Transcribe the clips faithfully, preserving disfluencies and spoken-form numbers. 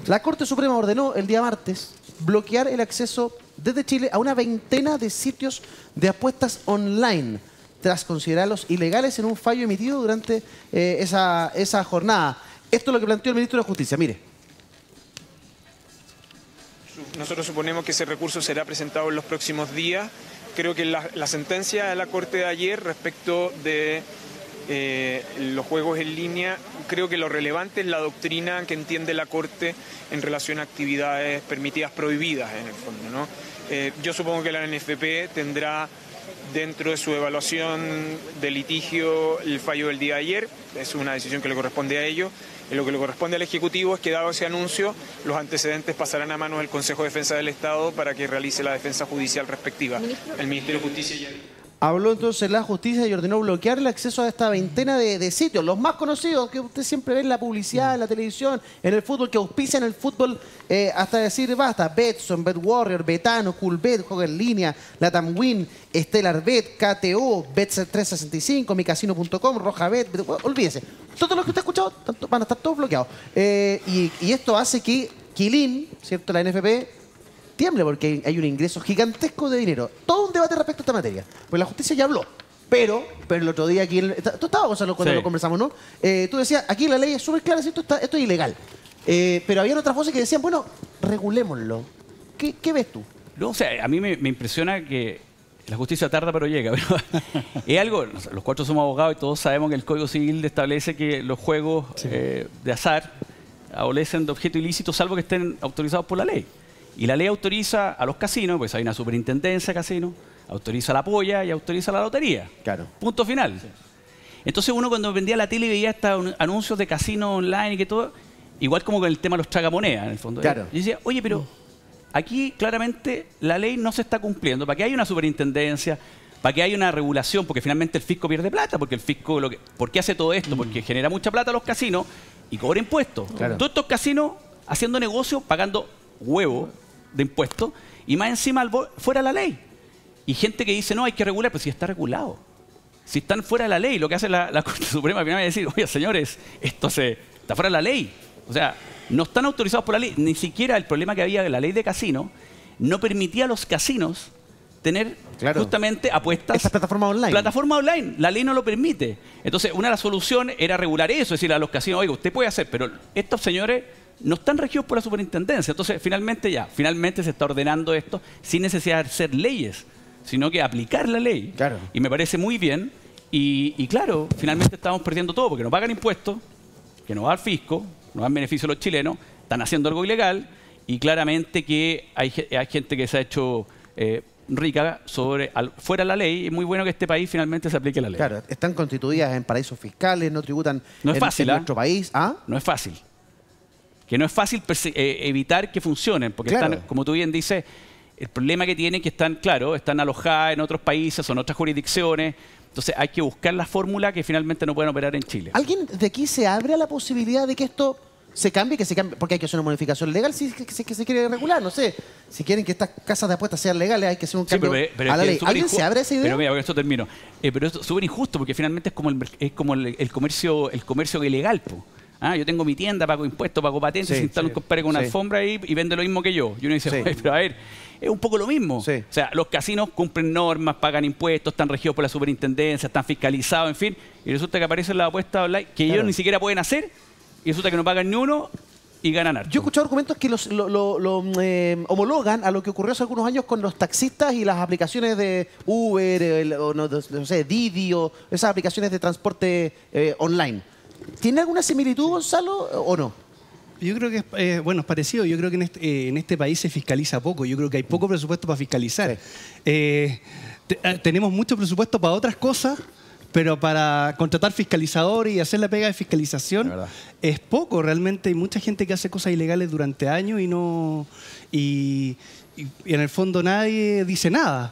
La Corte Suprema ordenó el día martes bloquear el acceso desde Chile a una veintena de sitios de apuestas online, tras considerarlos ilegales en un fallo emitido durante eh, esa, esa jornada. Esto es lo que planteó el ministro de Justicia. Mire. Nosotros suponemos que ese recurso será presentado en los próximos días. Creo que la, la sentencia de la Corte de ayer respecto de eh, los juegos en línea, creo que lo relevante es la doctrina que entiende la Corte en relación a actividades permitidas prohibidas, en el fondo, ¿no? Eh, yo supongo que la N F P tendrá dentro de su evaluación de litigio el fallo del día de ayer. Es una decisión que le corresponde a ellos. Y lo que le corresponde al Ejecutivo es que, dado ese anuncio, los antecedentes pasarán a manos del Consejo de Defensa del Estado para que realice la defensa judicial respectiva. El Ministerio de Justicia ya... Habló entonces la justicia y ordenó bloquear el acceso a esta veintena de, de sitios, los más conocidos que usted siempre ve en la publicidad, en la televisión, en el fútbol, que auspician el fútbol eh, hasta decir basta. Betson, BetWarrior, Betano, Coolbet, Juego en Línea, Latam Win, StellarBet, K T O, Bet trescientos sesenta y cinco, micasino punto com, Rojabet, Bet, olvídese. Todos los que usted ha escuchado van a estar todos bloqueados. Eh, y, y esto hace que Quilín, ¿cierto?, la N F P, tiemble porque hay un ingreso gigantesco de dinero. Todo un debate respecto a esta materia. Pues la justicia ya habló. Pero, pero el otro día aquí... El, tú estabas, Gonzalo, cuando sí. lo conversamos, ¿no? Eh, tú decías, aquí la ley es súper clara, esto, está, esto es ilegal. Eh, pero había otras voces que decían, bueno, regulémoslo. ¿Qué, qué ves tú? No, o sea, a mí me, me impresiona que la justicia tarda pero llega. Pero es algo, los cuatro somos abogados y todos sabemos que el Código Civil establece que los juegos sí. eh, de azar adolecen de objeto ilícito salvo que estén autorizados por la ley. Y la ley autoriza a los casinos, pues hay una superintendencia de casinos, autoriza la polla y autoriza la lotería. Claro. Punto final. Sí. Entonces uno cuando vendía la tele y veía estos anuncios de casinos online y que todo, igual como con el tema de los tragamonedas, en el fondo. Claro. Yo decía, oye, pero aquí claramente la ley no se está cumpliendo. ¿Para qué hay una superintendencia? ¿Para qué hay una regulación? Porque finalmente el fisco pierde plata, porque el fisco... Lo que, ¿por qué hace todo esto? Porque genera mucha plata a los casinos y cobra impuestos. Claro. Todos estos casinos haciendo negocio, pagando huevo de impuestos y más encima fuera de la ley. Y gente que dice, no, hay que regular, pero si está regulado. Si están fuera de la ley, lo que hace la, la Corte Suprema al final es decir, oye, señores, esto se, está fuera de la ley. O sea, no están autorizados por la ley. Ni siquiera el problema que había de la ley de casino no permitía a los casinos tener claro. justamente apuestas. Estas plataformas online. Plataforma online. La ley no lo permite. Entonces, una de las soluciones era regular eso, decirle a los casinos, oiga, usted puede hacer, pero estos señores no están regidos por la superintendencia. Entonces, finalmente ya, finalmente se está ordenando esto sin necesidad de hacer leyes, sino que aplicar la ley. Claro. Y me parece muy bien. Y, y claro, finalmente estamos perdiendo todo porque no pagan impuestos, que no va al fisco, no dan beneficio a los chilenos, están haciendo algo ilegal y claramente que hay, hay gente que se ha hecho eh, rica sobre, al, fuera de la ley. Y es muy bueno que este país finalmente se aplique la ley. Claro, están constituidas en paraísos fiscales, no tributan no es en, fácil, en ¿eh? nuestro país. ¿Ah? No es fácil. Que no es fácil eh, evitar que funcionen, porque claro. están, como tú bien dices, el problema que tienen es que están, claro, están alojadas en otros países o en otras jurisdicciones. Entonces hay que buscar la fórmula que finalmente no pueden operar en Chile. ¿Alguien de aquí se abre a la posibilidad de que esto se cambie, que se cambie, porque hay que hacer una modificación legal si que, que, que se quiere regular? No sé, si quieren que estas casas de apuestas sean legales hay que hacer un cambio sí, pero, pero a la ley. ¿Alguien se abre a esa idea? Pero mira, con esto termino. Eh, pero es súper injusto porque finalmente es como el, es como el, el comercio el comercio ilegal, po. Ah, yo tengo mi tienda, pago impuestos, pago patentes, sí, se instala sí, un compadre con una sí. alfombra ahí y vende lo mismo que yo. Y uno dice, sí. pero a ver, es un poco lo mismo. Sí. O sea, los casinos cumplen normas, pagan impuestos, están regidos por la superintendencia, están fiscalizados, en fin. Y resulta que aparecen las apuestas online que claro. ellos ni siquiera pueden hacer y resulta que no pagan ni uno y ganan harto. Yo he escuchado argumentos que los, lo, lo, lo eh, homologan a lo que ocurrió hace algunos años con los taxistas y las aplicaciones de Uber, el, o no, no sé, Didi o esas aplicaciones de transporte eh, online. ¿Tiene alguna similitud, Gonzalo, o no? Yo creo que es, eh, bueno, es parecido. Yo creo que en este, eh, en este país se fiscaliza poco. Yo creo que hay poco presupuesto para fiscalizar. Sí. Eh, te, eh, tenemos mucho presupuesto para otras cosas, pero para contratar fiscalizadores y hacer la pega de fiscalización es poco. Realmente hay mucha gente que hace cosas ilegales durante años y no y, y, y en el fondo nadie dice nada.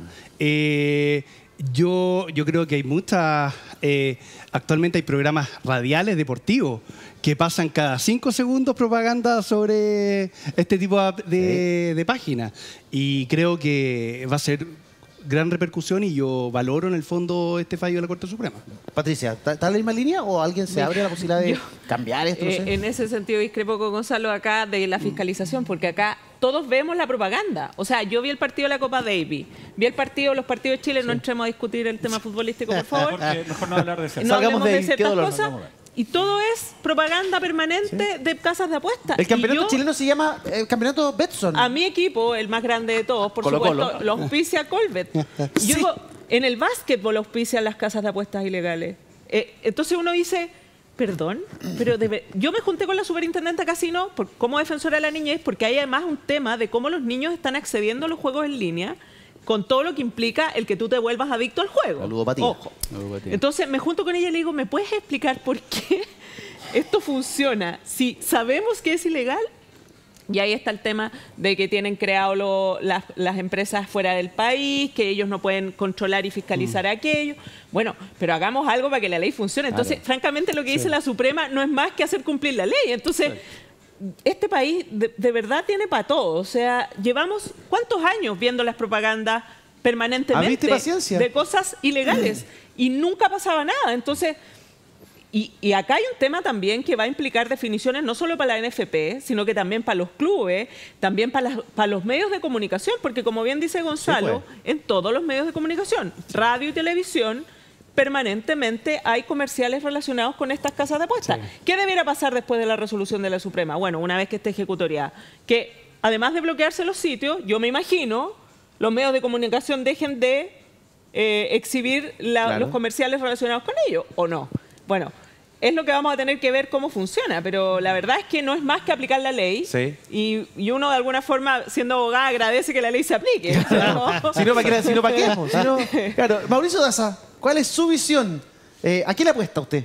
Eh, Yo, yo creo que hay muchas... Eh, actualmente hay programas radiales deportivos que pasan cada cinco segundos propaganda sobre este tipo de, de páginas. Y creo que va a ser gran repercusión y yo valoro en el fondo este fallo de la Corte Suprema. Patricia, ¿está en la misma línea o alguien se abre la posibilidad de Yo, cambiar esto? No eh, sé. En ese sentido discrepo con Gonzalo acá de la fiscalización, porque acá todos vemos la propaganda. O sea, yo vi el partido de la Copa Davis, vi el partido, los partidos de Chile, sí. No entremos a discutir el tema futbolístico, por favor. Porque mejor no hablar de eso. No hablemos de, de ciertas dolor, cosas. Y todo es propaganda permanente sí. de casas de apuestas. El campeonato yo, chileno se llama el campeonato Betson. A mi equipo, el más grande de todos, por Colo supuesto, Colo. lo auspicia Colbert. Y yo digo, en el básquetbol auspician las casas de apuestas ilegales. Eh, entonces uno dice, perdón, pero debe... yo me junté con la superintendente Casino por, como defensora de la niñez, porque hay además un tema de cómo los niños están accediendo a los juegos en línea con todo lo que implica el que tú te vuelvas adicto al juego. La ludopatía. Ojo. La ludopatía. Entonces me junto con ella y le digo, ¿me puedes explicar por qué esto funciona? Si sabemos que es ilegal, y ahí está el tema de que tienen creado lo, las, las empresas fuera del país, que ellos no pueden controlar y fiscalizar mm. aquello. Bueno, pero hagamos algo para que la ley funcione. Entonces, claro. francamente, lo que sí. dice la Suprema no es más que hacer cumplir la ley. Entonces, sí. este país de, de verdad tiene para todo. O sea, llevamos ¿cuántos años viendo las propagandas permanentemente de cosas ilegales? Y nunca pasaba nada. Entonces... Y, y acá hay un tema también que va a implicar definiciones no solo para la N F P, sino que también para los clubes, también para, las, para los medios de comunicación, porque como bien dice Gonzalo, sí, pues. en todos los medios de comunicación, radio y televisión, permanentemente hay comerciales relacionados con estas casas de apuestas. Sí. ¿Qué debiera pasar después de la resolución de la Suprema? Bueno, una vez que esté ejecutoriada, que además de bloquearse los sitios, yo me imagino, los medios de comunicación dejen de eh, exhibir la, claro. los comerciales relacionados con ellos, ¿o no? Bueno, es lo que vamos a tener que ver cómo funciona, pero la verdad es que no es más que aplicar la ley sí. y, y uno de alguna forma, siendo abogada, agradece que la ley se aplique. ¿No? si no, ¿para qué? Si no, ¿para qué? Si no, claro. Mauricio Daza, ¿cuál es su visión? Eh, ¿A qué le apuesta usted?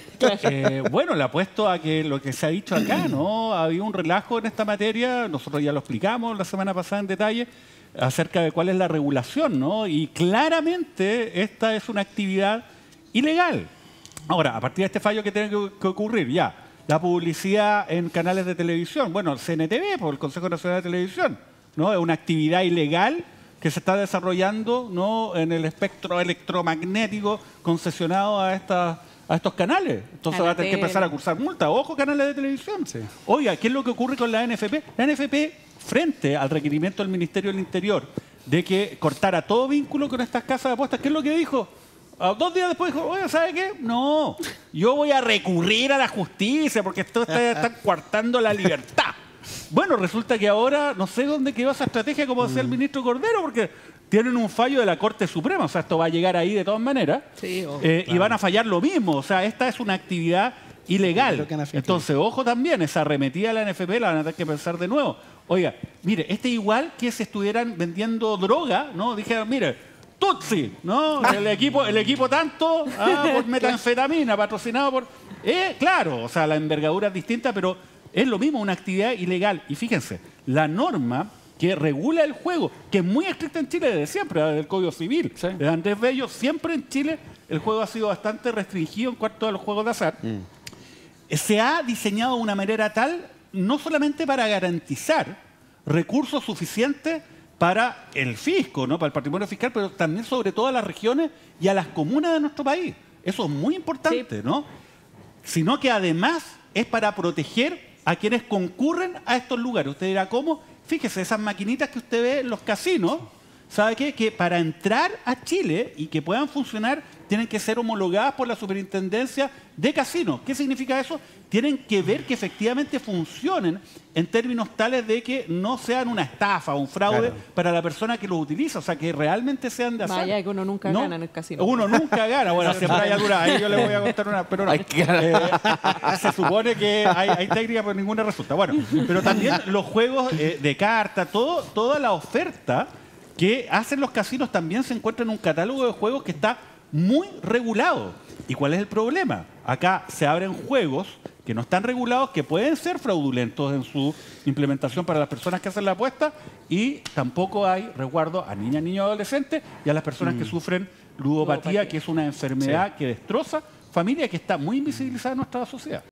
Eh, bueno, le apuesto a que lo que se ha dicho acá, ¿no? Ha habido un relajo en esta materia, nosotros ya lo explicamos la semana pasada en detalle, acerca de cuál es la regulación, ¿no? Y claramente esta es una actividad ilegal. Ahora, a partir de este fallo que tiene que, que ocurrir, ya, la publicidad en canales de televisión, bueno, el C N T V, por el Consejo Nacional de Televisión, ¿no? Es una actividad ilegal que se está desarrollando, ¿no? en el espectro electromagnético concesionado a, estas, a estos canales. Entonces va a tener que empezar a cursar multa. Ojo, canales de televisión. Sí. Oiga, ¿qué es lo que ocurre con la N F P? La N F P, frente al requerimiento del Ministerio del Interior de que cortara todo vínculo con estas casas de apuestas, ¿qué es lo que dijo? Dos días después dijo, oye, ¿sabe qué? No, yo voy a recurrir a la justicia porque esto está, está coartando la libertad. Bueno, resulta que ahora no sé dónde quedó esa estrategia, como decía el ministro Cordero, porque tienen un fallo de la Corte Suprema, o sea, esto va a llegar ahí de todas maneras, sí, oh, eh, claro. y van a fallar lo mismo, o sea, esta es una actividad ilegal. Entonces, ojo también, esa arremetida de la N F P la van a tener que pensar de nuevo. Oiga, mire, este igual que se estuvieran vendiendo droga, ¿no? Dijeron, mire, Tutsi, ¿no? El equipo, el equipo tanto ah, por metanfetamina, patrocinado por... Eh, claro, o sea, la envergadura es distinta, pero es lo mismo, una actividad ilegal. Y fíjense, la norma que regula el juego, que es muy estricta en Chile desde siempre, desde el Código Civil, sí. desde Andrés Bello, siempre en Chile el juego ha sido bastante restringido en cuanto a los juegos de azar. Mm. Se ha diseñado de una manera tal, no solamente para garantizar recursos suficientes para el fisco, ¿no? Para el patrimonio fiscal, pero también sobre todo a las regiones y a las comunas de nuestro país. Eso es muy importante, sí. ¿no? Sino que además es para proteger a quienes concurren a estos lugares. Usted dirá, ¿cómo? Fíjese, esas maquinitas que usted ve en los casinos, ¿sabe qué? Que para entrar a Chile y que puedan funcionar, tienen que ser homologadas por la Superintendencia de Casinos. ¿Qué significa eso? Tienen que ver que efectivamente funcionen en términos tales de que no sean una estafa o un fraude claro. para la persona que los utiliza, o sea, que realmente sean de azar. Vaya, que uno nunca ¿no? gana en el casino. Uno nunca gana, bueno, siempre hay alguna, ahí yo le voy a contar una, pero no. Eh, se supone que hay, hay técnicas, pero ninguna resulta. Bueno, pero también los juegos eh, de carta, todo, toda la oferta que hacen los casinos también se encuentra en un catálogo de juegos que está muy regulado. ¿Y cuál es el problema? Acá se abren juegos que no están regulados, que pueden ser fraudulentos en su implementación para las personas que hacen la apuesta, y tampoco hay resguardo a niñas, niños, adolescentes y a las personas mm. que sufren ludopatía, ludopatía, que es una enfermedad sí. que destroza familia que está muy invisibilizada en nuestra sociedad.